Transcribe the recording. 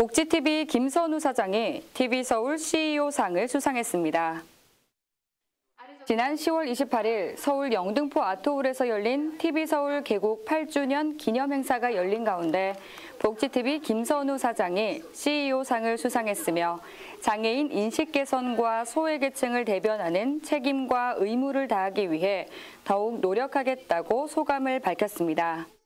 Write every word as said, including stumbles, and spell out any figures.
복지티비 김선우 사장이 티비서울 씨이오상을 수상했습니다. 지난 시월 이십팔일 서울 영등포 아트홀에서 열린 티비서울 개국 팔 주년 기념행사가 열린 가운데 복지티비 김선우 사장이 씨이오상을 수상했으며 장애인 인식 개선과 소외계층을 대변하는 책임과 의무를 다하기 위해 더욱 노력하겠다고 소감을 밝혔습니다.